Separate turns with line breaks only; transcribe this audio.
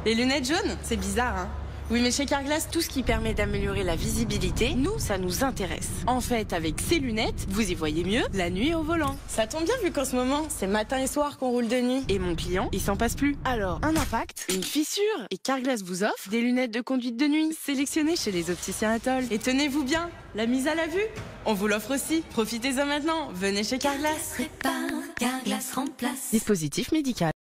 Les lunettes jaunes? C'est bizarre, hein? Oui, mais chez Carglass, tout ce qui permet d'améliorer la visibilité, nous, ça nous intéresse. En fait, avec ces lunettes, vous y voyez mieux la nuit au volant. Ça tombe bien vu qu'en ce moment, c'est matin et soir qu'on roule de nuit. Et mon client, il s'en passe plus. Alors, un impact, une fissure, et Carglass vous offre des lunettes de conduite de nuit, sélectionnées chez les opticiens Atoll. Et tenez-vous bien, la mise à la vue, on vous l'offre aussi. Profitez-en maintenant, venez chez Carglass.
Répare, Carglass remplace.
Dispositif médical.